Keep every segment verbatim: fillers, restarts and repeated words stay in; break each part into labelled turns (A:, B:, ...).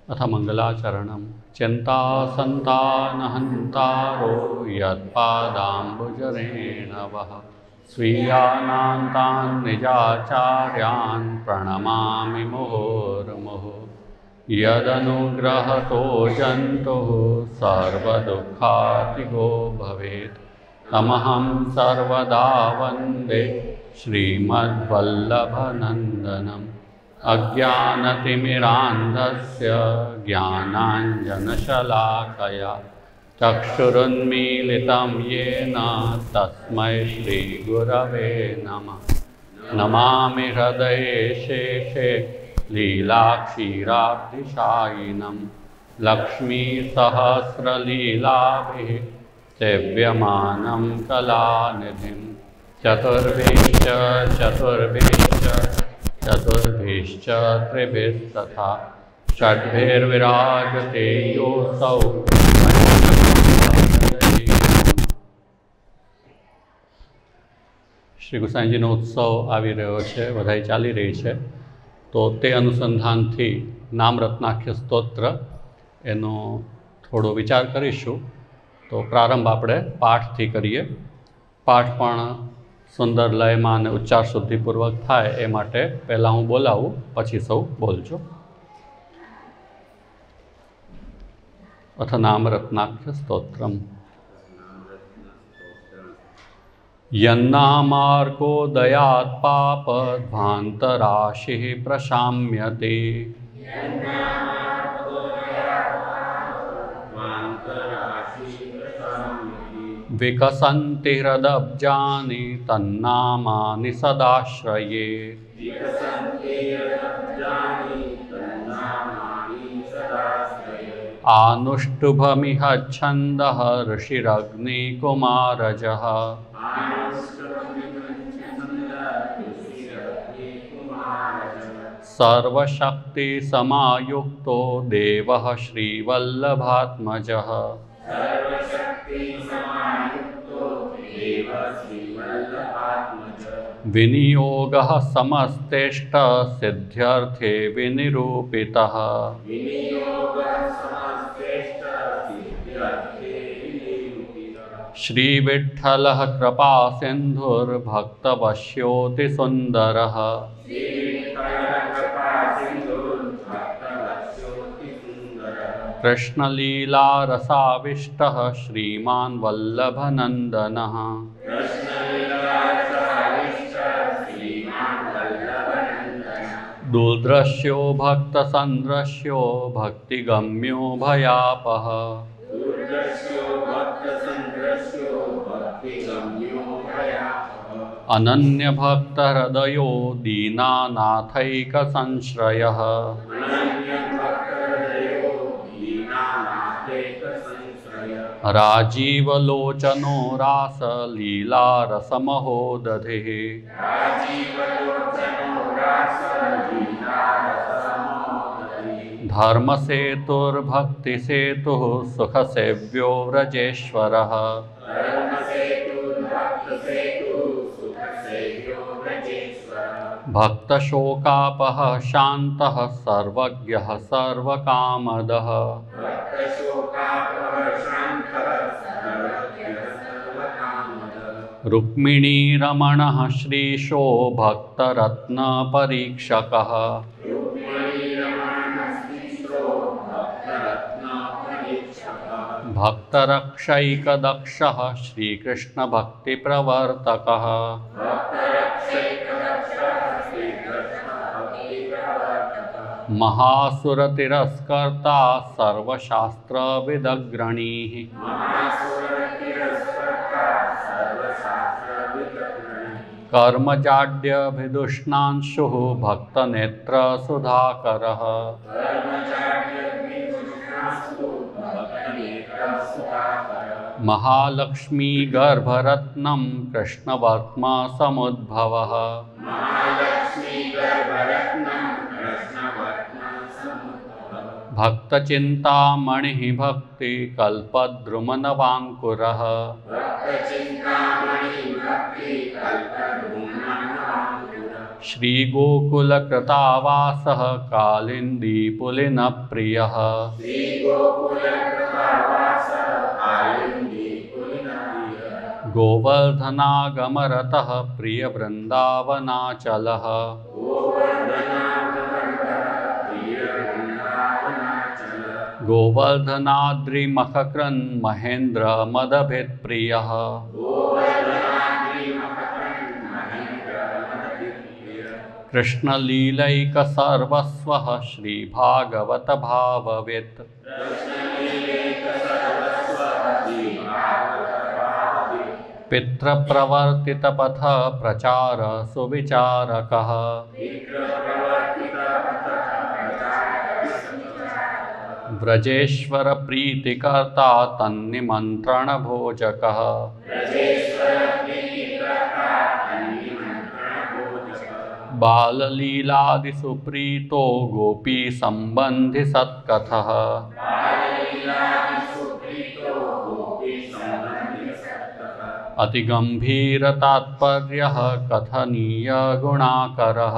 A: अथ मंगलाचरणं चिन्तासन्तानहन्तारो यत्पादाम्बुजरेण वः स्वीयानान्तान् निजाचार्यान् प्रणमामि मुहुर्मुहुः। यदनुग्रहतो जन्तुः सर्वदुःखातिगो भवेत् तमहं सर्वदा वन्दे श्रीमद्वल्लभनन्दनम्। अज्ञानतिमिरान्धस्य ज्ञानाञ्जनशलाकया चक्षुरुन्मीलितं येन तस्मै श्रीगुरवे नमः। नमामि हृदये शेषे लीलाक्षीराब्धिशायिनं लक्ष्मीसहस्रलीलाभिः सेव्यमानं कलानिधिं चतुर्भिश्च चतुर्भिश्च चतुर्भिश्च त्रिभिस्तथा षड्भिर्विराजते योऽसौ। શ્રી ગુસાઈજીનો ઉત્સવ આવી રહ્યો છે, વધાઈ ચાલી રહી છે, તો તે અનુસંધાનથી નામ રત્નાખ્ય સ્તોત્ર એનો થોડો વિચાર કરીશું। તો પ્રારંભ આપણે પાઠથી કરીએ। પાઠ પણ સુંદર લયમાં અને ઉચ્ચાર શુદ્ધિપૂર્વક થાય એ માટે પહેલાં હું બોલાવું, પછી સૌ બોલજો। અથ નામ રત્નાખ્ય સ્તોત્રમ यन्नामार्कोदयात् पापध्वान्तराशिः प्रशाम्यते विकसन्ति हृदब्जानि तन्नामानि सदाश्रये। आनुष्टुभमिह छन्दः ऋषिरग्निकुमारजः सर्वशक्तिसमायुक्तो देवः श्रीवल्लभात्मजः विनियोगः समस्तेष्टसिद्ध्यर्थे विनिरूपितः। श्रीविठ्ठलः कृपासिन्धुर्भक्तवश्योऽतिसुन्दरः कृष्णलीलारसाविष्टः श्रीमान् वल्लभनन्दनः। दुर्दृश्यो भक्तसन्दृश्यो भक्तिगम्यो भयापः अनन्यभक्तहृदयो दीनानाथैकसंश्रयः राजीवलोचनो रासलीलारसमहोदधिः धर्मसेतुर्भक्तिसेतुः सुखसेव्यो व्रजेश्वरः भक्तशोकापः शान्तः सर्वज्ञः सर्वकामदः रुक्मिणीरमणः श्रीशो भक्तरत्नपरीक्षकः भक्तरक्षैकदक्षः श्रीकृष्णभक्तिप्रवर्तकः महासुरतिरस्कर्ता सर्वशास्त्रविदग्रणीः कर्मजाड्यभिदुष्णांशुः भक्तनेत्रसुधाकरः महालक्ष्मीगर्भरत्नं कृष्णवर्त्मसमुद्भवः भक्तचिन्तामणिः भक्तिकल्पद्रुमनवाङ्कुरः श्रीगोकुलकृतावासः कालिन्दीपुलिनप्रियः गोवर्धनागमरतः प्रियवृन्दावनाचलः गोवर्धनाद्रिमखकृन् महेन्द्रमदभिप्रियः कृष्णलीलैकसर्वस्वः श्रीभागवतभाववित् पितृप्रवर्तितपथ प्रचार सुविचारकः व्रजेश्वर प्रीतिकर्ता तन्निमन्त्रणभोजकः बाललीलादिसुप्रीतो गोपीसम्बन्धिसत्कथः अतिगम्भीरतात्पर्यः कथनीयगुणाकरः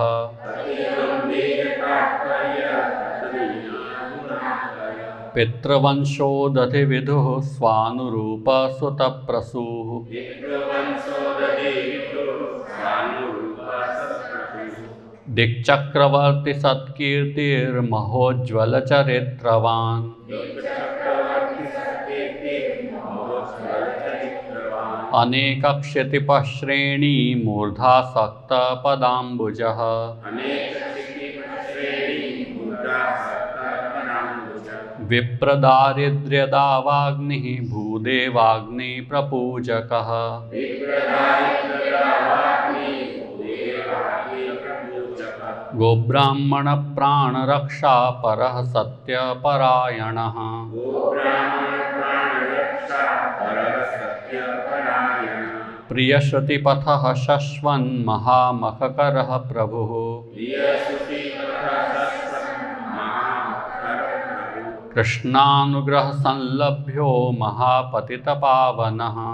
A: पितृवंशोदधिविदुः स्वानुरूपसुतप्रसूः दिक्चक्रवर्ति सत्कीर्तिर्महोज्ज्वलचरित्रवान् अनेकक्षितिपः श्रेणी मूर्धासक्तपदाम्बुजः विप्रदारिद्र्यदावाग्निः भूदेवाग्निप्रपूजकः गोब्राह्मणप्राणरक्षा परः सत्यपरायणः प्रियश्रुतिपथः शश्वन् महामखकरः प्रभुः कृष्णानुग्रहसंलभ्यो महापतितपावनः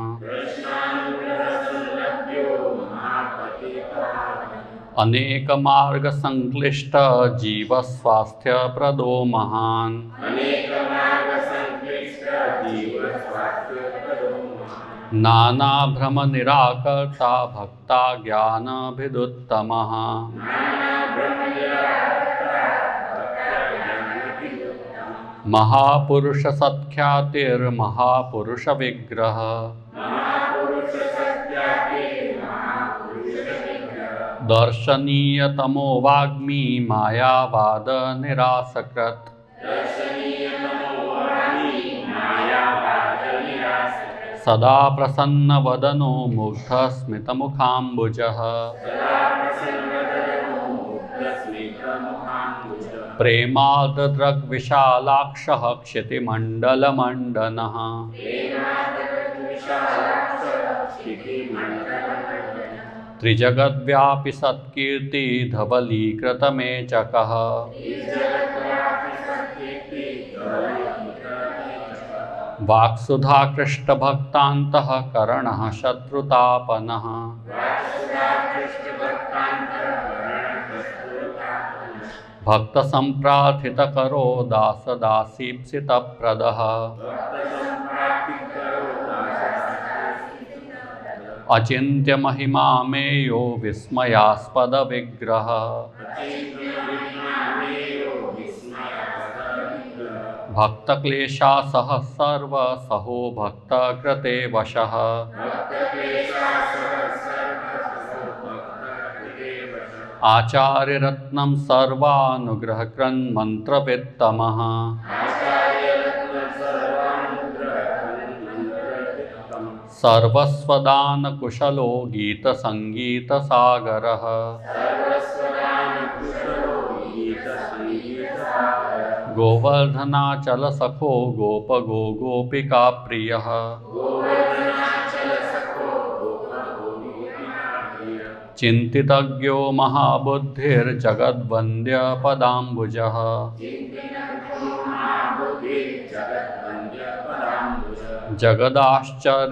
A: अनेकमार्गसंक्लिष्ट जीवस्वास्थ्यप्रदो महान् नानाभ्रमनिराकर्ता भक्ता ज्ञानाभिदुत्तमः महापुरुषसत्ख्यातिर्महापुरुषविग्रह दर्शनीयतमो वाग्मी मायावाद निरासकृत् सदा प्रसन्नवदनो मुग्धस्मितमुखाम्बुजः प्रेमार्द्रदृग्विशालाक्षः क्षितिमण्डलमण्डनः त्रिजगद्व्यापी सत्कीर्ति धवलीकृतमेचकः वाक्सुधाकृष्टभक्तान्तः करणः शत्रुतापनः भक्तसम्प्रार्थितकरो दासदासीप्सितप्रदः अचिन्त्यमहिमामेयो विस्मयास्पदविग्रह भक्तक्लेशासः सर्वसहो भक्तकृते वशः आचार्यरत्नं सर्वानुग्रहकृन्मन्त्रवित्तमः सर्वस्वदानकुशलो गीतसङ्गीतसागरः गोवर्धनाचलसखो गोपगो गोपिकाप्रियः चिन्तितज्ञो महाबुद्धिर्जगद्वन्द्यपदाम्बुजः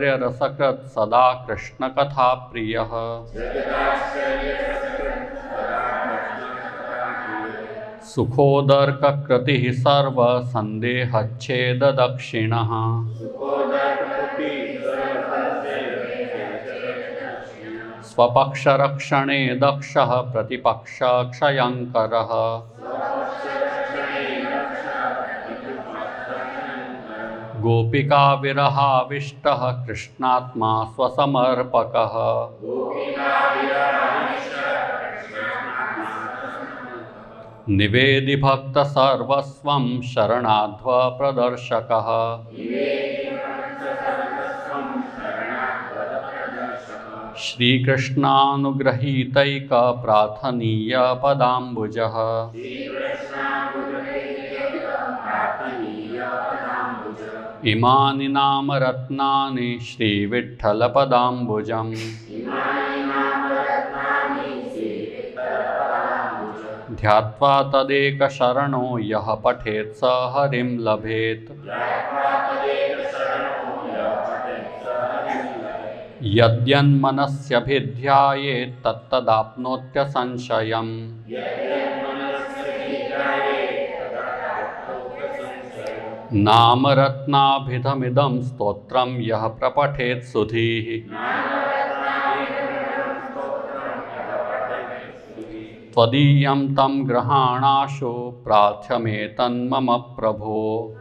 A: जगदाश्चर्यरसकृत् सदा कृष्णकथाप्रियः सुखोदर्ककृतिः सर्वसन्देहच्छेददक्षिणः स्वपक्षरक्षणे दक्षः प्रतिपक्षक्षयङ्करः गोपिकाविरहाविष्टः कृष्णात्मा स्वसमर्पकः निवेदि भक्त सर्वस्वं शरणाध्व प्रदर्शकः श्रीकृष्णानुगृहीतैक प्रार्थनीय पदाम्बुजः इमानि नामरत्नानि श्रीविठ्ठलपदाम्बुजम् ध्यात्वा तदेकशरणो यः पठेत् स हरिं लभेत् यद्यन्मनस्यभिध्यायेत् तत्तदाप्नोत्यसंशयम् नामरत्नाभिधमिदं स्तोत्रं यः प्रपठेत् सुधीः त्वदीयं तं गृहाणाशु प्रार्थ्यमेतन्मम प्रभो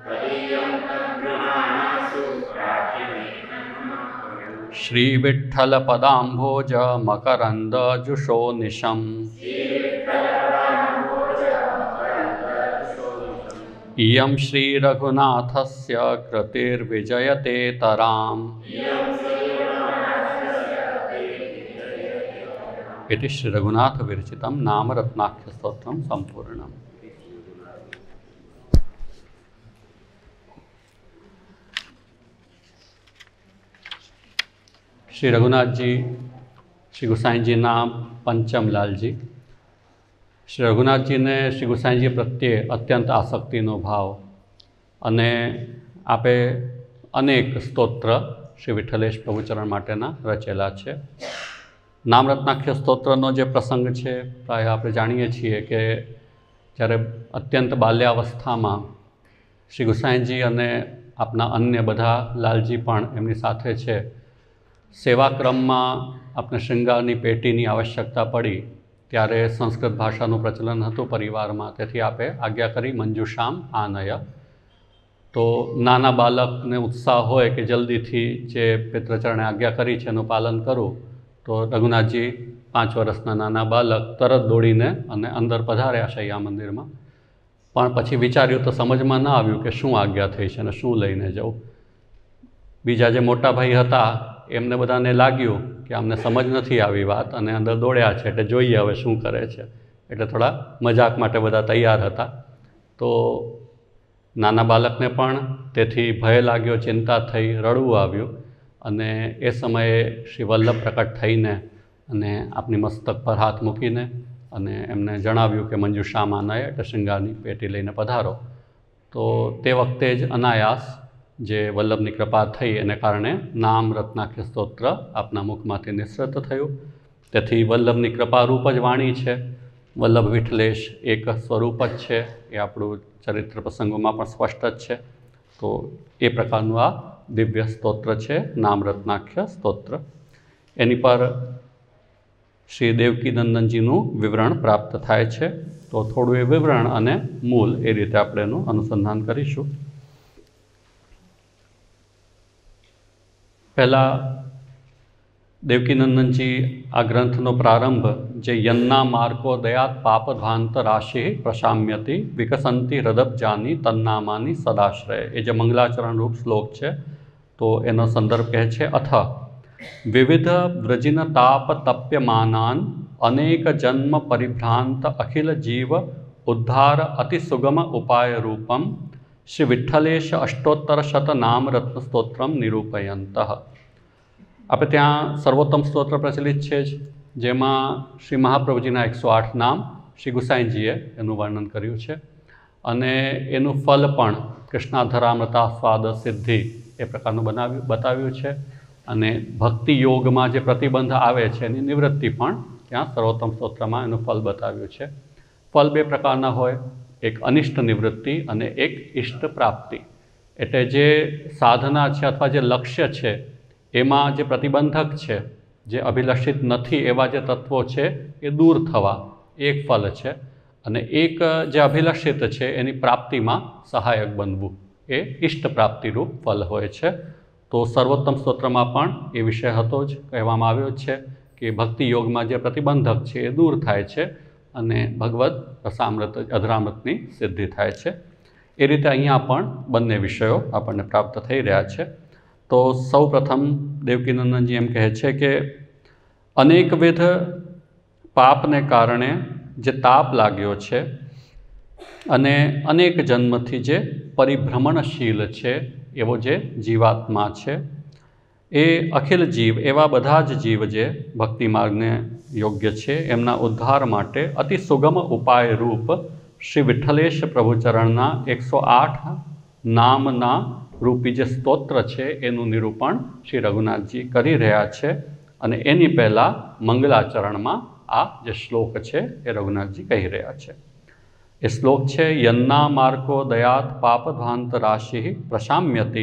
A: श्रीविठ्ठलपदाम्भोज मकरन्दजुषो निशम् इयं श्रीरघुनाथस्य कृतिर्विजयते तराम् इति श्री रघुनाथ विरचितं नामरत्नाख्य स्तोत्रम संपूर्णम। श्री रघुनाथ जी श्री गोसाई जी ना पंचम लाल जी। श्री रघुनाथ जी ने श्री गोसाई जी प्रत्ये अत्यंत आसक्तिनो भाव अने आपे अनेक स्तोत्र श्री विठ्ठलेश प्रभुचरण माटेना रचेला छे। नामरत्नाख्य स्तोत्रनो जे प्रसंग है प्राय आप जाणीए छीए के जयरे अत्यंत बाल्यावस्थामां श्री गोसाईजी अने आपना अन्य बधा लालजी पण एमनी साथे छे सेवाक्रममां आपने श्रृंगारनी पेटीनी आवश्यकता पड़ी त्यारे संस्कृत भाषानुं प्रचलन हतुं परिवारमां तेथी आपे आज्ञा करी मंजूषाम आनय। तो नाना बालकने उत्साह होय के जल्दीथी जे पितृचरणे आज्ञा करी छे एनुं पालन करूँ तो रघुनाथ जी पांच वर्षना नाना बालक तरत दौड़ीने अने अंदर पधार्या शैया मंदिर में। पण पछी विचार्युं तो समझ में न आव्युं के शुं आज्ञा थई छे अने शुं लईने जऊं। बीजा जे मोटा भाई हता एमने बधाने लाग्युं के अमने समझ नथी आवी वात अने अंदर दौड्या छे एटले जोईए हवे शुं करे छे। एटले थोड़ा मजाक माटे बधा तैयार हता। तो नाना बालकने पण तेथी भय लाग्यो, चिंता थई, रड़वुं आव्युं अने ए समये श्री वल्लभ प्रकट थईने अने आपनी मस्तक पर हाथ मूकीने अने एमने जणाव्युं के मंजूषाम आनय एटले श्रृंगारनी पेटी लईने पधारो। तो ते वखते ज अनायास जे वल्लभनी कृपा थई एने कारणे नाम रत्नाख्य स्तोत्र आपना मुखमांथी निसृत थयुं। तेथी वल्लभनी कृपारूप ज वाणी छे। वल्लभ विठ्ठलेश एक स्वरूप ज छे ए आपणुं चरित्र प्रसंगोमां पण स्पष्ट ज छे। तो ए प्रकारनुं आ दिव्य स्तोत्र है नामरत्नाख्य स्तोत्र। एनी पर श्री देवकी नंदनजीनु विवरण प्राप्त थाय छे। तो थोड़ुं ए विवरण अने मूल ए रीते आपणे एनुं अनुसंधान करीशुं। पहला देवकी नंदनजी आ ग्रंथनो प्रारंभ जे यन्ना मार्को दयात पापध्वांत राशि प्रशाम्यति विकसंति हृदब्जानी तन्नामानी सदाश्रय ए जे मंगलाचरण रूप श्लोक है तो एनो संदर्भ कहे छे अथ विविध व्रजिन ताप तप्यमानान अनेक जन्म परिभ्रांत अखिल जीव उद्धार अति सुगम उपाय रूपम श्री विठ्ठलेश अष्टोत्तर शत नाम रत्न स्तोत्रम निरूपयन्तः। आप त्या सर्वोत्तम स्तोत्र प्रचलित है जेमा श्री महाप्रभुजीना एक सौ आठ नाम श्री गोसाईजीए एनु वर्णन कर्युं छे अने एनु फल पण कृष्णाधरामृता स्वाद सिद्धि ए प्रकारનું બનાવ્યું બતાવ્યું છે અને ભક્તિ યોગમાં જે પ્રતિબંધ આવે છે એની નિવૃત્તિ પણ ત્યાં સર્વોત્તમ સ્તોત્રમાં એનું ફલ બતાવ્યું છે। ફલ બે પ્રકારના હોય, એક અનિષ્ટ નિવૃત્તિ અને એક ઇષ્ટ પ્રાપ્તિ. એટલે જે સાધના છે અથવા જે લક્ષ્ય છે એમાં જે પ્રતિબંધક છે, જે અભિલષિત નથી એવા જે તત્વો છે એ દૂર થવા, એક ફલ છે. અને એક જે અભિલષિત છે એની પ્રાપ્તિમાં સહાયક બનવું, એ ઇષ્ટ પ્રાપ્તિરૂપ ફલ હોય છે. તો સર્વોત્તમ સ્તોત્રમાં પણ એ વિષય હતો જ, કહેવામાં આવ્યો છે કે ભક્તિ યોગમાં જે પ્રતિબંધક છે એ દૂર થાય છે અને ભગવદ રસામૃત અધરામૃતની સિદ્ધિ થાય છે. એ રીતે અહીંયા પણ બંને વિષયો આપણને પ્રાપ્ત થઈ રહ્યા છે. તો સૌ પ્રથમ દેવકીનંદનજી એમ કહે છે કે અનેકવિધ પાપને કારણે જે તાપ લાગ્યો છે અને અનેક જન્મથી જે પરિભ્રમણશીલ છે એવો જે જીવાત્મા છે, એ અખિલ જીવ, એવા બધા જ જીવ જે ભક્તિ માર્ગને યોગ્ય છે એમના ઉદ્ધાર માટે અતિ સુગમ ઉપાય રૂપ શ્રી વિઠ્ઠલેશ પ્રભુચરણના એકસો આઠ નામના રૂપી જે સ્તોત્ર છે એનું નિરૂપણ શ્રી રઘુનાથજી કરી રહ્યા છે. અને એની પહેલાં મંગલાચરણમાં આ જે શ્લોક છે એ રઘુનાથજી કહી રહ્યા છે. એ શ્લોક છે યન્ના માર્કો દયાત પાપધ્વાંત રાશિ પ્રશામ્યતિ.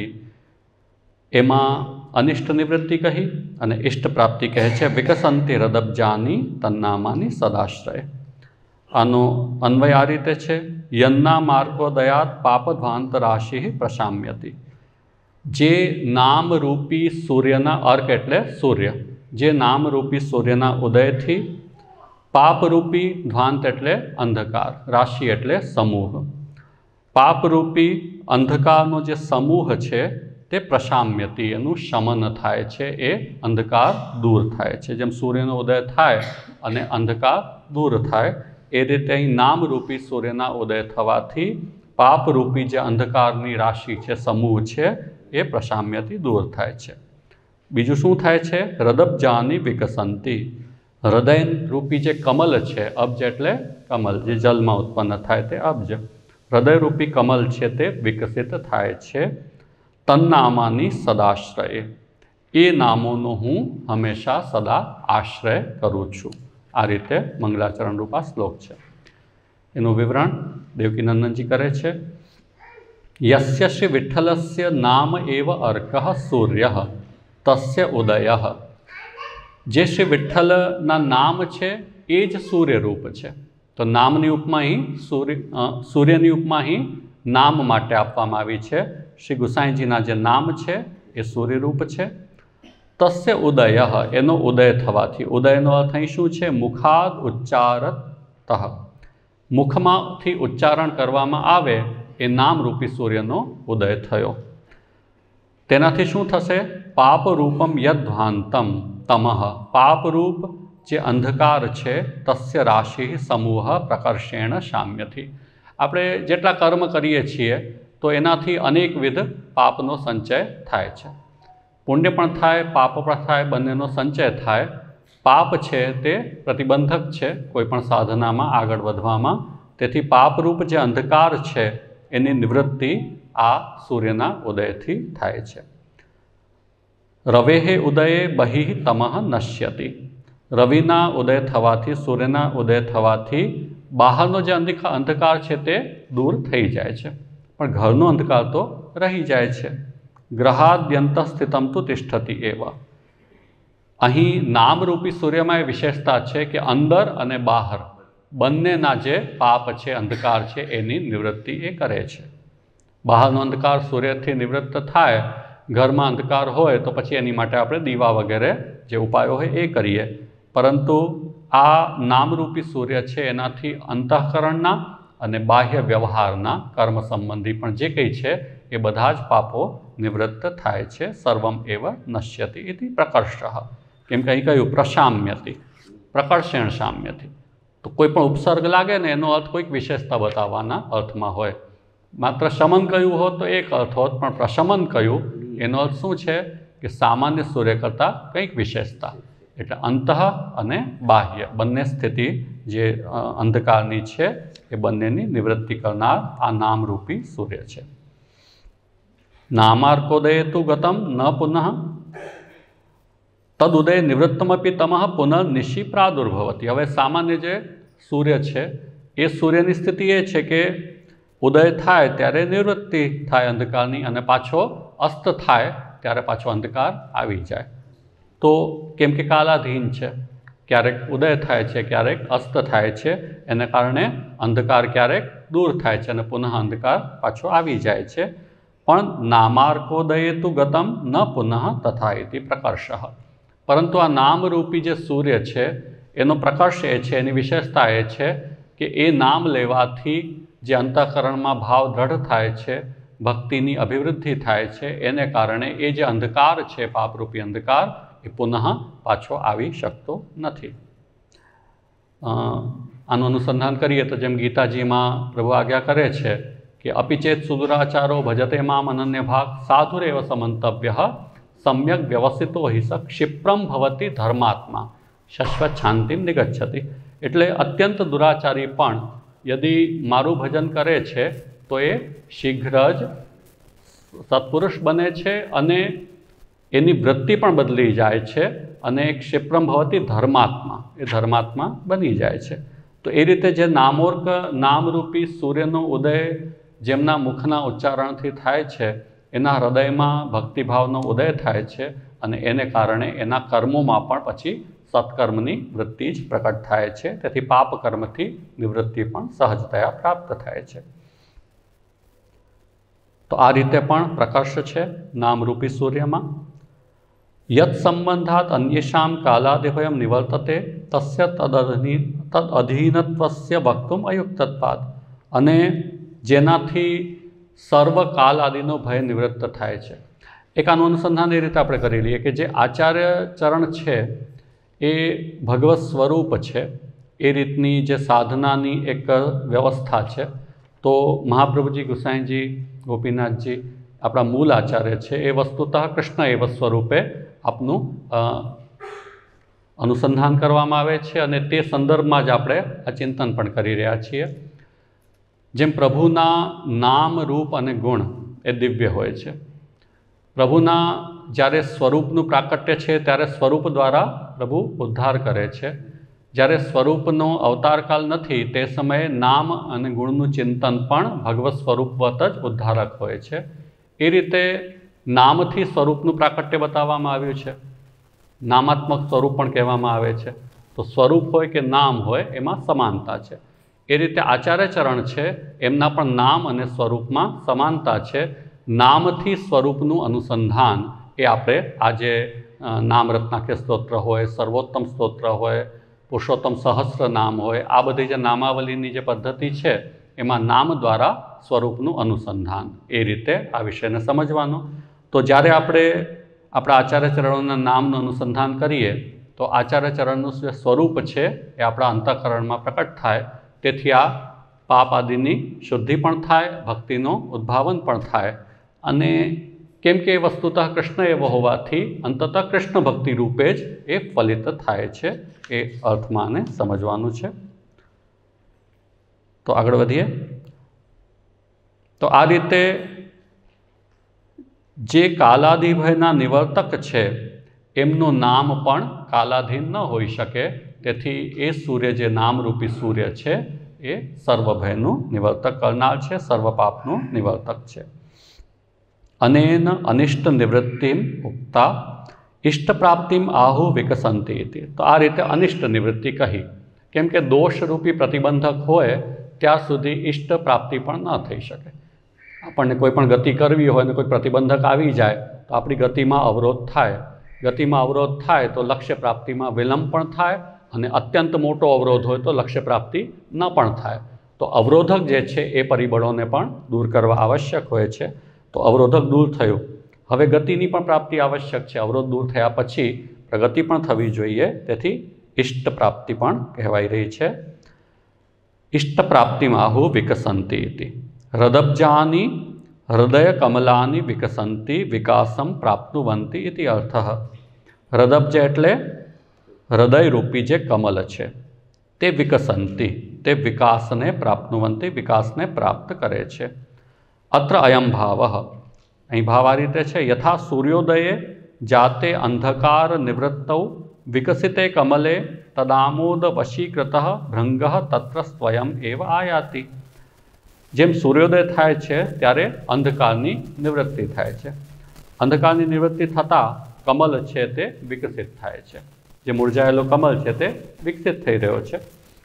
A: એમાં અનિષ્ટ નિવૃત્તિ કહી અને ઇષ્ટ પ્રાપ્તિ કહે છે વિકસંતી હૃદબ્જાની તન્નામાની સદાશ્રય. આનો અન્વય આ રીતે છે યન્ના માર્કો દયાત પાપધ્વાંત રાશિ પ્રશામ્યતિ. જે નામરૂપી સૂર્યના અર્ક એટલે સૂર્ય, જે નામરૂપી સૂર્યના ઉદયથી પાપરૂપી ધ્વાંત એટલે અંધકાર, રાશિ એટલે સમૂહ, પાપરૂપી અંધકારનો જે સમૂહ છે તે પ્રશામ્યતિ, એનું શમન થાય છે, એ અંધકાર દૂર થાય છે. જેમ સૂર્યનો ઉદય થાય અને અંધકાર દૂર થાય, એ રીતે અહીં નામરૂપી સૂર્યના ઉદય થવાથી પાપરૂપી જે અંધકારની રાશિ છે, સમૂહ છે, એ પ્રશામ્યથી દૂર થાય છે. બીજું શું થાય છે? હૃદબ્જાની વિકસંતી. હૃદય રૂપી જે કમલ છે, અબ્જ એટલે કમલ, જે જલમાં ઉત્પન્ન થાય તે અબ્જ, હૃદયરૂપી કમલ છે તે વિકસિત થાય છે. તન્નામાની સદાશ્રય. એ નામોનો હું હંમેશા સદા આશ્રય કરું છું. આ રીતે મંગલાચરણ રૂપા શ્લોક છે. એનું વિવરણ દેવકીનંદનજી કરે છે. યસ્ય શ્રી વિઠ્ઠલસ્ય નામ એવ અર્કઃ સૂર્ય તસ્ય ઉદય. જે શ્રી વિઠ્ઠલના નામ છે એ જ સૂર્યરૂપ છે. તો નામની ઉપમા અહીં સૂર્ય સૂર્યની ઉપમા અહીં નામ માટે આપવામાં આવી છે. શ્રી ગુસાઈજીના જે નામ છે એ સૂર્યરૂપ છે. તસ્ય ઉદય, એનો ઉદય થવાથી, ઉદયનો અર્થ અહીં શું છે? મુખાદ ઉચ્ચારત. મુખમાંથી ઉચ્ચારણ કરવામાં આવે એ નામરૂપી સૂર્યનો ઉદય થયો. તેનાથી શું થશે? પાપરૂપમ યદ્ધ્વાંતમ તમઃ. પાપરૂપ જે અંધકાર છે તસ્ય રાશિ સમૂહ પ્રકર્ષેણ શામ્યથી. આપણે જેટલા કર્મ કરીએ છીએ તો એનાથી અનેકવિધ પાપનો સંચય થાય છે. પુણ્ય પણ થાય, પાપ પણ થાય, બંનેનો સંચય થાય. પાપ છે તે પ્રતિબંધક છે કોઈ પણ સાધનામાં આગળ વધવામાં. તેથી પાપરૂપ જે અંધકાર છે એની નિવૃત્તિ આ સૂર્યના ઉદયથી થાય છે. રવેહે ઉદયે બહિઃ તમઃ નશ્યતિ. રવિના ઉદય થવાથી, સૂર્યના ઉદય થવાથી બહારનો જે અંધકાર છે તે દૂર થઈ જાય છે, પણ ઘરનો અંધકાર તો રહી જાય છે. ગ્રહાદ્યંત સ્થિતમ તુ તિષ્ઠતિ એવ. અહીં નામરૂપી સૂર્યમાં એ વિશેષતા છે કે અંદર અને બહાર બંનેના જે પાપ છે, અંધકાર છે, એની નિવૃત્તિ એ કરે છે. બહારનો અંધકાર સૂર્યથી નિવૃત્ત થાય, ઘરમાં અંધકાર હોય તો પછી એની માટે આપણે દીવા વગેરે જે ઉપાયો હોય એ કરીએ. પરંતુ આ નામરૂપી સૂર્ય છે એનાથી અંતઃકરણના અને બાહ્ય વ્યવહારના કર્મ સંબંધી પણ જે કંઈ છે એ બધા જ પાપો નિવૃત્ત થાય છે. સર્વમ એવ નશ્યતિ ઇતિ પ્રકર્ષઃ. કેમ કે અહીં કહ્યું પ્રશામ્યતિ, પ્રકર્ષેણ શામ્યતિ. તો કોઈ પણ ઉપસર્ગ લાગે ને એનો અર્થ કોઈક વિશેષતા બતાવવાના અર્થમાં હોય. માત્ર શમન કહ્યું હોત તો એક અર્થ હોત, પણ પ્રશમન કહ્યું એનો અર્થ શું છે કે સામાન્ય સૂર્ય કરતાં કંઈક વિશેષતા. એટલે અંતઃ અને બાહ્ય બંને સ્થિતિ જે અંધકારની છે એ બંનેની નિવૃત્તિ કરનાર આ નામરૂપી સૂર્ય છે. નામાર્કોદય તુ ગતમ ન પુનઃ તદુદય નિવૃત્તમપી તમઃ પુનઃ નિશી પ્રાદુર્ભવતી. હવે સામાન્ય જે સૂર્ય છે એ સૂર્યની સ્થિતિ એ છે કે ઉદય થાય ત્યારે નિવૃત્તિ થાય અંધકારની, અને પાછો અસ્ત થાય ત્યારે પાછો અંધકાર આવી જાય. તો કેમ કે કાલાધીન છે, ક્યારેક ઉદય થાય છે, ક્યારેક અસ્ત થાય છે, એને કારણે અંધકાર ક્યારેક દૂર થાય છે અને પુનઃ અંધકાર પાછો આવી જાય છે. પણ નામાર્કોદયે તુ ગતમ ન પુનઃ તથા ઇતિ પ્રકર્ષ. પરંતુ આ નામરૂપી જે સૂર્ય છે એનો પ્રકર્ષ એ છે, એની વિશેષતા એ છે કે એ નામ લેવાથી જે અંતઃકરણમાં ભાવ દ્રઢ થાય છે, ભક્તિની અભિવૃદ્ધિ થાય છે, એને કારણે એ જે અંધકાર છે, પાપરૂપી અંધકાર, એ પુનઃ પાછો આવી શકતો નથી. આનું અનુસંધાન કરીએ તો જેમ ગીતાજીમાં પ્રભુ આજ્ઞા કરે છે કે અપિચેત સુદુરાચારો ભજતે મામ અનન્ય ભાગ સાધુરેવ સમંતવ્ય સમ્યક વ્યવસ્થિતો હિ સ ક્ષિપ્રમ ભવતી ધર્માત્મા શાશ્વત શાંતિમ નિગચ્છતિ. એટલે અત્યંત દુરાચારી પણ યદિ મારું ભજન કરે છે તો એ શીઘ્ર જ સત્પુરુષ બને છે અને એની વૃત્તિ પણ બદલી જાય છે અને ક્ષિપ્રમ ભવતી ધર્માત્મા, એ ધર્માત્મા બની જાય છે. તો એ રીતે જે નામોર્ક નામરૂપી સૂર્યનો ઉદય જેમના મુખના ઉચ્ચારણથી થાય છે, એના હૃદયમાં ભક્તિભાવનો ઉદય થાય છે અને એને કારણે એના કર્મોમાં પણ પછી સત્કર્મની વૃત્તિ જ પ્રકટ થાય છે. તેથી પાપ કર્મથી નિવૃત્તિ પણ સહજતયા પ્રાપ્ત થાય છે. તો આ રીતે પણ પ્રકર્ષ છે નામરૂપી સૂર્યમાં. યત સંબંધાત અન્યેષામ કાલાદિભયમ નિવર્તતે તસ્ય તદધિ તદ અધીનત્વસ્ય વક્તુમ અયુક્તત્વાદ. અને જેનાથી સર્વ કાલ આદિનો ભય નિવૃત્ત થાય છે. એક આનું અનુસંધાન એ રીતે આપણે કરી લઈએ કે જે આચાર્ય ચરણ છે એ ભગવત સ્વરૂપ છે, એ રીતની જે સાધનાની એક વ્યવસ્થા છે. તો મહાપ્રભુજી, ગુસાઈજી, ગોપીનાથજી આપણા મૂળ આચાર્ય છે, એ વસ્તુતઃ કૃષ્ણ એવ સ્વરૂપે આપનું અનુસંધાન કરવામાં આવે છે અને તે સંદર્ભમાં જ આપણે આ ચિંતન પણ કરી રહ્યા છીએ. જેમ પ્રભુના નામ, રૂપ અને ગુણ એ દિવ્ય હોય છે. પ્રભુના જ્યારે સ્વરૂપનું પ્રાકટ્ય છે ત્યારે સ્વરૂપ દ્વારા પ્રભુ ઉદ્ધાર કરે છે. જ્યારે સ્વરૂપનો અવતારકાલ નથી તે સમયે નામ અને ગુણનું ચિંતન પણ ભગવત સ્વરૂપવત જ ઉદ્ધારક હોય છે. એ રીતે નામથી સ્વરૂપનું પ્રાકટ્ય બતાવવામાં આવ્યું છે. નામાત્મક સ્વરૂપ પણ કહેવામાં આવે છે. તો સ્વરૂપ હોય કે નામ હોય એમાં સમાનતા છે. એ રીતે આચાર્ય ચરણ છે એમના પણ નામ અને સ્વરૂપમાં સમાનતા છે. નામથી સ્વરૂપનું અનુસંધાન એ આપણે આજે નામ રત્નાખ્ય સ્તોત્ર હોય, સર્વોત્તમ સ્તોત્ર હોય, પુરુષોત્તમ સહસ્ર નામ હોય, આ બધી જે નામાવલીની જે પદ્ધતિ છે એમાં નામ દ્વારા સ્વરૂપનું અનુસંધાન, એ રીતે આ વિષયને સમજવાનું. તો જ્યારે આપણે આપણા આચાર્ય ચરણોના નામનું અનુસંધાન કરીએ તો આચાર્ય ચરણનું જે સ્વરૂપ છે એ આપણા અંતઃકરણમાં પ્રકટ થાય. તેથી આ પાપ આદિની શુદ્ધિ પણ થાય, ભક્તિનો ઉદ્ભાવન પણ થાય. અને કેમ કે એ વસ્તુતઃ કૃષ્ણ એવો હોવાથી અંતતઃ કૃષ્ણ ભક્તિ રૂપે જ એ ફલિત થાય છે. એ અર્થમાં આને સમજવાનું છે. તો આગળ વધીએ. તો આ રીતે જે કાલાધિભયના નિવર્તક છે એમનું નામ પણ કાલાધીન ન હોઈ શકે. તેથી એ સૂર્ય જે નામરૂપી સૂર્ય છે એ સર્વભયનું નિવર્તક કરનાર છે, સર્વ પાપનું નિવર્તક છે. અનેન અનિષ્ટ નિવૃત્તિમ ઉક્તા ઇષ્ટ પ્રાપ્તિમ આહુ વિકસંતી હતી. તો આ રીતે અનિષ્ટ નિવૃત્તિ કહી. કેમ કે દોષરૂપી પ્રતિબંધક હોય ત્યાં સુધી ઇષ્ટ પ્રાપ્તિ પણ ન થઈ શકે. આપણને કોઈ પણ ગતિ કરવી હોય ને કોઈ પ્રતિબંધક આવી જાય તો આપણી ગતિમાં અવરોધ થાય. ગતિમાં અવરોધ થાય તો લક્ષ્ય પ્રાપ્તિમાં વિલંબ પણ થાય અને અત્યંત મોટો અવરોધ હોય તો લક્ષ્ય પ્રાપ્તિ ન પણ થાય. તો અવરોધક જે છે એ પરિબળોને પણ દૂર કરવા આવશ્યક હોય છે. તો અવરોધક દૂર થયું, હવે ગતિની પણ પ્રાપ્તિ આવશ્યક છે. અવરોધ દૂર થયા પછી પ્રગતિ પણ થવી જોઈએ. તેથી ઇષ્ટ પ્રાપ્તિ પણ કહેવાઈ રહી છે. ઇષ્ટ પ્રાપ્તિમાં આહુ વિકસંતી હતી. હૃદબ્જાની હૃદય કમલાની વિકસંતી વિકાસમ પ્રાપ્નુવંતી ઇતિ અર્થ. હૃદબ્જ એટલે હૃદયરૂપી જે કમલ છે તે વિકસંતી, તે વિકાસને પ્રાપ્નુવંતી, વિકાસને પ્રાપ્ત કરે છે. અત્ર અયમ ભાવ, અહીં ભાવ આ રીતે છે. યથા સૂર્યોદયે જાતે અંધકાર નિવૃત્તૌ विकसिते कमले तदामोद वशीकृतः भृंगः तत्र स्वयं एव आयाति। जेम सूर्योदय थाय छे त्यारे अंधकारनी निवृत्ति थाय छे। अंधकारनी निवृत्ति थता कमल छे ते विकसित थाय छे। जे मुरझायेलो कमल छे ते विकसित थई रह्यो छे।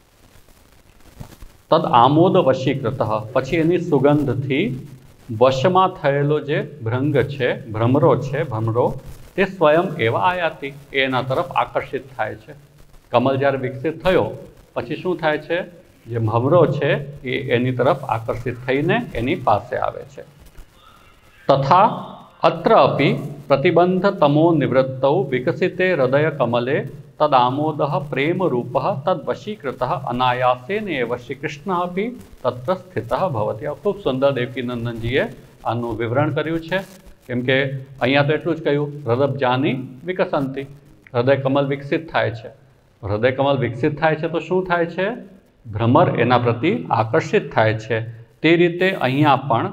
A: तद आमोद वशीकृतः पछी एनी सुगंधथी वशमां थयेलो जे भृंग छे, भ्रमरो छे, भ्रमरो ते स्वयं एव आयाति एना तरफ आकर्षित थाय छे। कमल ज्यारे विकसित थयो पछी शुं थाय छे, जे भ्रमरो छे ए एनी तरफ आकर्षित थईने एनी पासे आवे छे। तथा अत्र अपि प्रतिबंध तमो निवृत्तौ विकसिते हृदय कमले तदामोदः प्रेम रूपः तद्वशीकृतः अनायासेन एव श्रीकृष्ण अपि तत्र स्थितः भवति। खूब सुंदर देवकीनंदनजीए आनुं विवरण कर्युं छे, केम के अहींया तो एटलुं ज कह्युं हृदयजानी विकसंती, हृदय कमल विकसित थाय छे। हृदय कमल विकसित थाय छे तो शुं थाय छे, भ्रमर एना प्रति आकर्षित थाय छे। ते रीते अहींया पण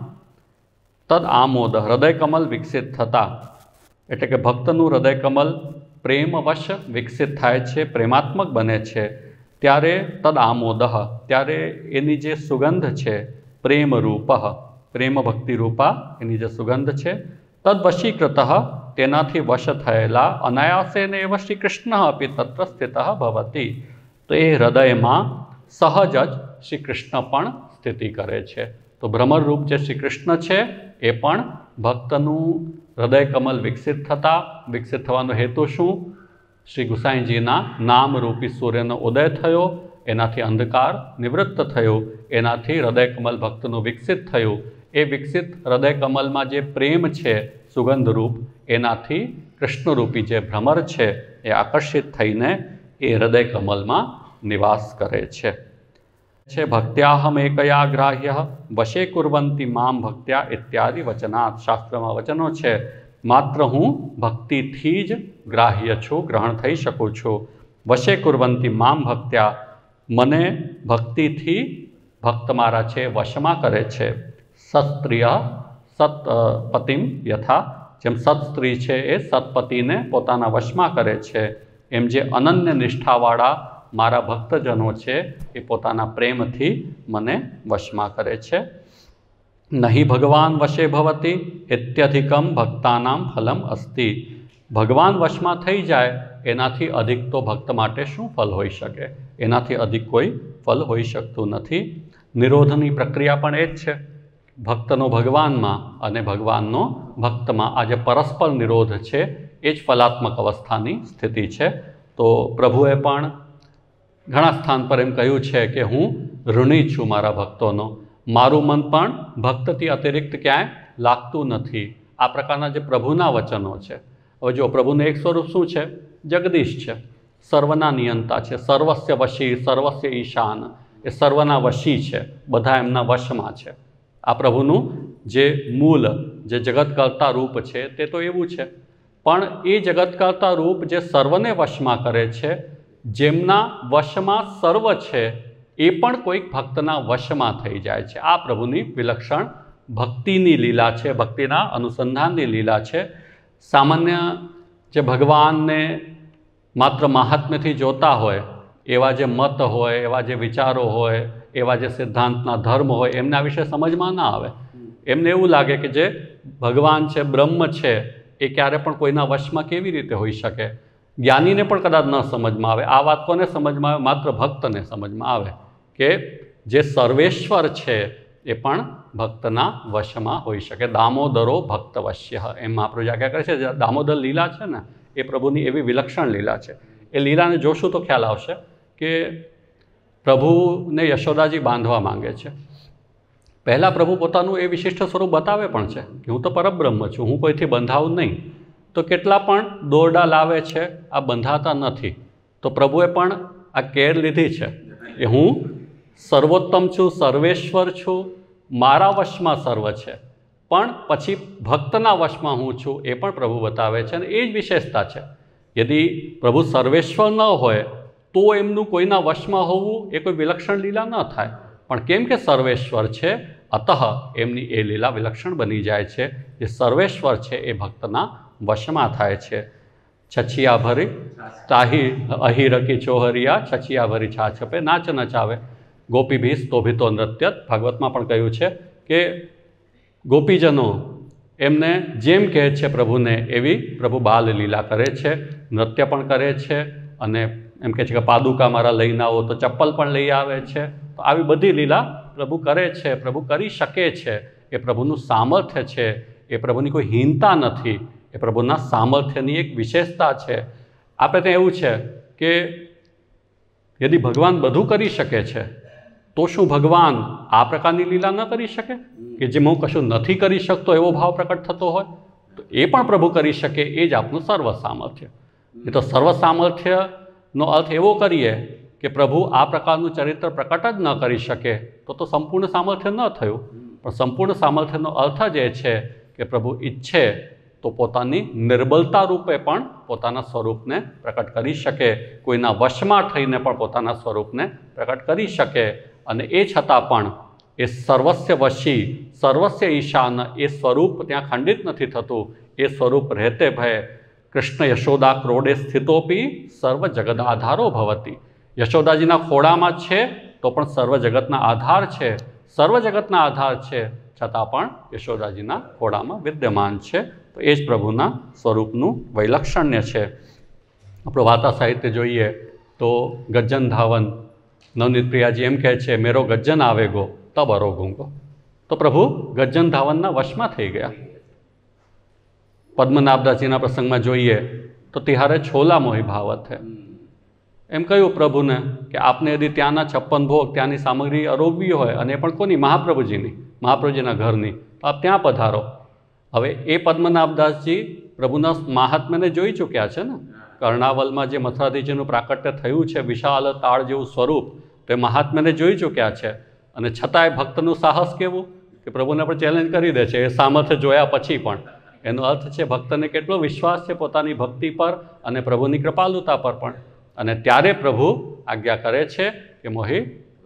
A: तद आमोद हृदय कमल विकसित थता एटले के भक्तनुं हृदय कमल प्रेमवश विकसित थाय छे, प्रेमात्मक बने छे, त्यारे तद आमोदः त्यारे एनी जे सुगंध छे प्रेम रूपः प्रेम भक्ति रूपा एनी जे सुगंध छे तद वशीकृतः तेनाथी वश थयेला अनायासेन एव श्री कृष्ण अपि तत्र स्थितः भवति। तो ये हृदय में सहज ज श्री कृष्ण पण स्थिति करे छे। तो भ्रमर रूप जे श्री कृष्ण छे ए पण भक्तनुं हृदय कमल विकसित थता विकसित थवानो हेतु शुं, श्री गुसाईजीना नाम रूपी सूर्यनो उदय थयो, एनाथी अंधकार निवृत्त थयो, एनाथी हृदय कमल भक्तनुं विकसित थयुं। ए विकसित हृदय कमल में जे प्रेम छे सुगंध रूप एनाथी कृष्ण रूपी जे भ्रमर छे ए आकर्षित थईने ए हृदय कमल में निवास करे छे। छे भक्त्याहम एकया ग्राह्य वशे कुर्वन्ति माम भक्त्या इत्यादि वचनात्। शास्त्र में वचनों छे मात्र हूँ भक्ति थी ज ग्राह्य छूँ, ग्रहण थई शकूँ छूँ। वशे कुर्वन्ति माम भक्त्या मने भक्ति थी भक्त मारा छे वशमा करे छे। सत्स्त्रिय सत पतिम यथा जेम सत्स्त्री छे ए सतपति ने पोताना वशमा करे छे, एम जे अनन्य निष्ठावाळा मारा भक्तजनों छे ए पोताना प्रेम थी मने वशमा करे छे। नहीं भगवान वशे भवति इत्यधिकम भक्तानां फलम अस्ति। भगवान वशमा थई जाए एनाथी अधिक तो भक्त माटे शुं फल होई शके, एनाथी अधिक कोई फल होई शकतुं नथी। निरोधनी प्रक्रिया पण ए ज छे, भक्तनो भगवान में अने भगवाननो भक्त में आज परस्पर निरोध है ए ज फलात्मक अवस्थानी स्थिति है। तो प्रभुए पण घणा स्थान पर एम कह्युं छे कि हूँ ऋणी छूँ मारा भक्तोनो, मारू मन पण भक्तथी अतिरिक्त क्यांय लागतुं नथी। आ प्रकारना जे प्रभुना वचनों है। हवे जो प्रभुने एक स्वरूप शुं छे, जगदीश है, सर्वना नियंता है, सर्वस्य वशी सर्वस्य ईशान, ए सर्वना वशी है, बधा एमना वशमां छे। आ प्रभुनु जे मूल जे जगतकर्ता रूप है ते तो एवं है, पण ए जगतकर्ता रूप जे सर्वने वशमां करे छे, जेमना वशमां सर्व है ए पण कोईक भक्तना वशमां थई जाय छे। आ प्रभुनी विलक्षण भक्तिनी लीला है, भक्तिना अनुसंधाननी लीला है। सामान्य जे भगवान ने मात्र महात्म्यथी जोता होय एवा जे मत होय, एवा जे विचारो होय, एवा जे सिद्धांतना धर्म होय एमना विषे समझमां ना आवे। एमने एवुं लागे कि जे भगवान है ब्रह्म है ए क्यारे पण कोईना वशमां केवी रीते होई शके। ज्ञानी ने पण कदाच न समझ में आवे। आ बात कोने समझ में आवे? मात्र भक्त ने समझ में आवे कि जे सर्वेश्वर है ए पण भक्तना वशमां होई शके। दामोदरो भक्तवश्य एम महाप्रभु आज्ञा करे छे। दामोदर लीला है ने ए प्रभुनी एवी विलक्षण लीला है। ए लीला ने जोशुं तो ख्याल आवशे कि प्रभु ने यशोदाजी बांधवा मांगे छे। पहला प्रभु पोतानुं ए विशिष्ट स्वरूप बतावे पण छे कि हूँ तो परब्रह्म छूँ, हूँ कोईथी बंधाऊं नहीं। तो केटला पण दोरडा लावे छे, आ बंधाता नथी। तो प्रभुए पण आ केर लीधी छे कि हूँ सर्वोत्तम छूँ, सर्वेश्वर छूँ, मारा वशमां सर्व छे, पण पछी भक्तना वशमां हूँ छूँ ए पण प्रभु बतावे छे। ए ज विशेषता छे। यदि प्रभु सर्वेश्वर न होय तो एमनुं कोईना वशमां होवुं ए कोई विलक्षण लीला न थाय। पण केम के सर्वेश्वर छे अतः एमनी ए लीला विलक्षण बनी जाय छे। जे सर्वेश्वर छे ए भक्तना वशमां थाय छे। છછિયા ભરી તાહી અહિરકી ચોહરિયા છછિયા ભરી છાછપે નાચ નચાવે ગોપી ભી સ્તોભિતો નૃત્ય. ભાગવતમાં પણ કહ્યું છે કે ગોપીજનો એમને જેમ કહે છે પ્રભુને એવી પ્રભુ બાલ લીલા કરે છે, નૃત્ય પણ કરે છે અને એમ કહે છે કે પાદુકા મારા લઈને આવો તો ચપ્પલ પણ લઈ આવે છે. તો આવી બધી લીલા પ્રભુ કરે છે, પ્રભુ કરી શકે છે. એ પ્રભુનું સામર્થ્ય છે, એ પ્રભુની કોઈ હીનતા નથી, એ પ્રભુના સામર્થ્યની એક વિશેષતા છે. આપણે ત્યાં એવું છે કે યદિ ભગવાન બધું કરી શકે છે તો શું ભગવાન આ પ્રકારની લીલા ન કરી શકે કે જેમ હું કશું નથી કરી શકતો એવો ભાવ પ્રકટ થતો હોય? તો એ પણ પ્રભુ કરી શકે. એ જ આપનું સર્વ સામર્થ્ય. એ તો સર્વ સામર્થ્યનો અર્થ એવો કરીએ કે પ્રભુ આ પ્રકારનું ચરિત્ર પ્રકટ જ ન કરી શકે તો તો સંપૂર્ણ સામર્થ્ય ન થયું. પણ સંપૂર્ણ સામર્થ્યનો અર્થ જ એ છે કે પ્રભુ ઈચ્છે તો પોતાની નિર્બલતા રૂપે પણ પોતાના સ્વરૂપને પ્રકટ કરી શકે, કોઈના વશમાં થઈને પણ પોતાના સ્વરૂપને પ્રકટ કરી શકે. અને એ છતાં પણ એ સર્વસ્ય વશી સર્વસ્ય ઈશાન એ સ્વરૂપ ત્યાં ખંડિત નથી થતું. એ સ્વરૂપ રહેતે ભય કૃષ્ણ યશોદા ક્રોડે સ્થિતોપી સર્વ જગત આધારો ભવતી. યશોદાજીના ખોળામાં છે તો પણ સર્વ જગતના આધાર છે, સર્વ જગતના આધાર છે છતાં પણ યશોદાજીના ખોળામાં વિદ્યમાન છે. તો એ જ પ્રભુના સ્વરૂપનું વૈલક્ષણ્ય છે. આપણું વાર્તા સાહિત્ય જોઈએ તો ગજ્જન ધાવન નવનીત પ્રિયાજી એમ કહે છે મેરો ગજ્જન આવેગો તબ અરો ગૂંગો. તો પ્રભુ ગજ્જન ધાવનના વશમાં થઈ ગયા. પદ્મનાભદાસજીના પ્રસંગમાં જોઈએ તો તિહારે છોલા મોહી ભાવત છે. એમ કહ્યું પ્રભુને કે આપને યદિ ત્યાંના છપ્પન ભોગ ત્યાંની સામગ્રી અરોગવી હોય અને એ પણ કોની? મહાપ્રભુજીની, મહાપ્રભુજીના ઘરની, તો આપ ત્યાં પધારો. હવે એ પદ્મનાભદાસજી પ્રભુના મહાત્મ્યને જોઈ ચૂક્યા છે ને. કર્ણાવલમાં જે મથુરાધીશજીનું પ્રાકટ્ય થયું છે, વિશાળ તાળ જેવું સ્વરૂપ, તો એ મહાત્મ્યને જોઈ ચૂક્યા છે. અને છતાંય ભક્તનું સાહસ કેવું કે પ્રભુને પણ ચેલેન્જ કરી દે છે એ સામર્થ્ય જોયા પછી પણ. એનો અર્થ છે ભક્તને કેટલો વિશ્વાસ છે પોતાની ભક્તિ પર અને પ્રભુની કૃપાલુતા પર પણ. અને ત્યારે પ્રભુ આજ્ઞા કરે છે કે મોહી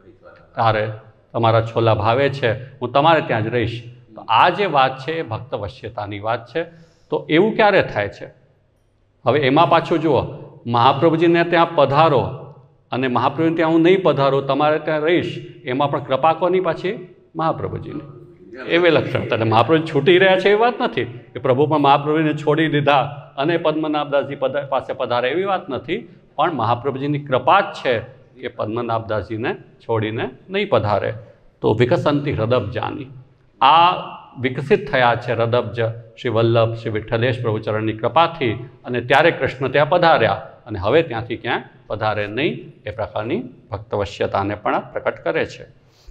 A: તારે તમારા છોલા ભાવે છે, હું તમારે ત્યાં જ રહીશ. તો આ જે વાત છે એ ભક્ત વશ્યતાની વાત છે. તો એવું ક્યારે થાય છે? હવે એમાં પાછું જુઓ, મહાપ્રભુજીને ત્યાં પધારો અને મહાપ્રભુને ત્યાં હું નહીં પધારું, તમારે ત્યાં રહીશ, એમાં પણ કૃપા કોની પાછી? મહાપ્રભુજીની. એવી લક્ષણતા. એટલે મહાપ્રભુ છૂટી રહ્યા છે એવી વાત નથી કે પ્રભુ પણ મહાપ્રભુને છોડી દીધા અને પદ્મનાભદાસજી પાસે પધારે, એવી વાત નથી. પણ મહાપ્રભુજીની કૃપા જ છે કે પદ્મનાભદાસજીને છોડીને નહીં પધારે. તો વિકસંતી હૃદબ્જાની, આ વિકસિત થયા છે હૃદબ્જ શ્રી વલ્લભ શ્રી વિઠ્ઠલેશ પ્રભુચરણની કૃપાથી. અને ત્યારે કૃષ્ણ ત્યાં પધાર્યા અને હવે ત્યાંથી ક્યાંય પધારે નહીં. એ પ્રકારની ભક્તવશ્યતાને પણ પ્રકટ કરે છે.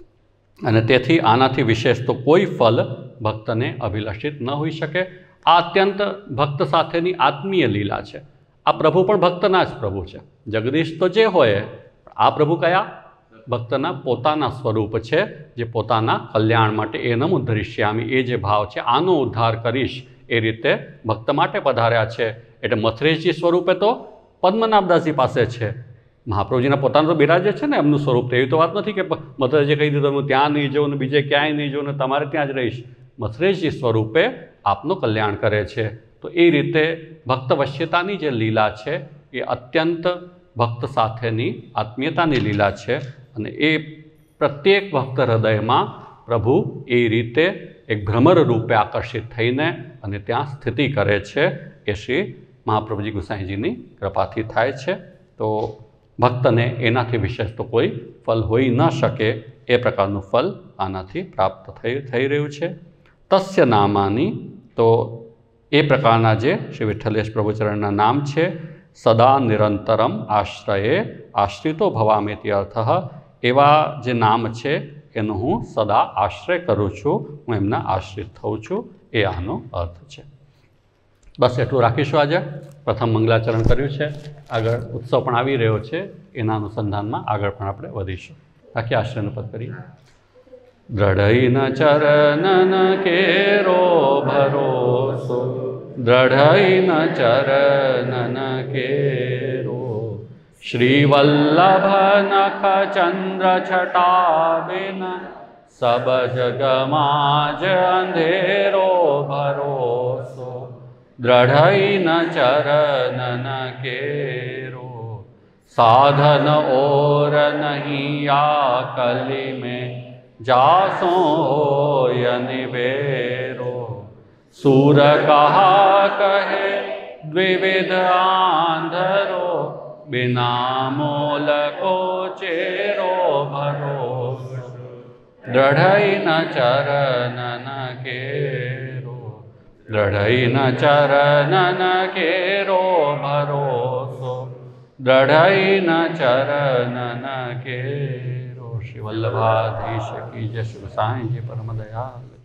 A: અને તેથી આનાથી વિશેષ તો કોઈ ફલ ભક્તને અભિલષિત ન હોઈ શકે. આ અત્યંત ભક્ત સાથેની આત્મીય લીલા છે. આ પ્રભુ પણ ભક્તના જ પ્રભુ છે. જગદીશ તો જે હોય, આ પ્રભુ કયા? ભક્તના પોતાના સ્વરૂપ છે, જે પોતાના કલ્યાણ માટે એનમ ઉદ્ધરિષ્યામી, એ જે ભાવ છે આનો ઉદ્ધાર કરીશ એ રીતે ભક્ત માટે પધાર્યા છે. એટલે મથરેશજી સ્વરૂપે તો પદ્મનાભદાસજી પાસે છે. મહાપ્રભુજીના પોતાનું તો બિરાજે છે ને એમનું સ્વરૂપ. તો એવી તો વાત નથી કે મથરેશજી કહી દીધું હું ત્યાં નહીં જઉં ને બીજે ક્યાંય નહીં જઉં ને તમારે ત્યાં જ રહીશ. મથરેશજી સ્વરૂપે આપનું કલ્યાણ કરે છે. તો એ રીતે ભક્તવશ્યતાની જે લીલા છે એ અત્યંત ભક્ત સાથેની આત્મીયતાની લીલા છે. અને એ પ્રત્યેક ભક્ત હૃદયમાં પ્રભુ એ રીતે એક ભ્રમર રૂપે આકર્ષિત થઈને અને ત્યાં સ્થિતિ કરે છે. એ શ્રી મહાપ્રભુજી ગુસાઈજીની કૃપાથી થાય છે. તો ભક્તને એનાથી વિશેષ તો કોઈ ફલ હોઈ ન શકે. એ પ્રકારનું ફલ આનાથી પ્રાપ્ત થઈ થઈ રહ્યું છે. તસ્ય નામાની, તો એ પ્રકારના જે શ્રી વિઠ્ઠલેશ પ્રભુચરણના નામ છે, સદા નિરંતરમ આશ્રયે આશ્રિતો ભવામેતિ અર્થ, એવા જે નામ છે એનો હું સદા આશ્રય કરું છું, હું એમના આશ્રિત થઉં છું, એ આનો અર્થ છે. બસ એટલું રાખીશું. આજે પ્રથમ મંગલાચરણ કર્યું છે. આગળ ઉત્સવ પણ આવી રહ્યો છે, એના અનુસંધાનમાં આગળ પણ આપણે વધીશું. આખી આશ્રયનું પદ કરીએ. દ્રઢઈન ચરનન કેરો ભરોસો, દ્રઢઈન ચરનન કેરો, શ્રીવલ્લભ નખ ચંદ્ર છટાબિન, સબ જગમાં જ અંધેરો ભરોસો, दृढ़ई न चरणन केरो, साधन और नहीं आकलि में, जासो होय निबेरो। सूर कहा कहे द्विविध आंधरो, बिना मोल को चेरो भरोसो। दृढ़ई न चरणन केरो, दृढ़ई न चरणन केरो भरोसो। दृढ़ई न चरणन केरो। श्री वल्लभाधीश की जय। श्री साईं जी परम दयाल।